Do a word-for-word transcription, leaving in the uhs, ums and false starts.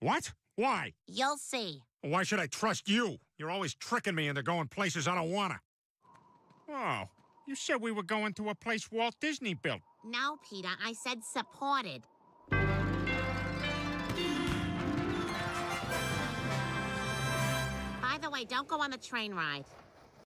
What? Why? You'll see. Why should I trust you? You're always tricking me into going places I don't wanna. Oh, you said we were going to a place Walt Disney built. No, Peter, I said supported. By the way, don't go on the train ride.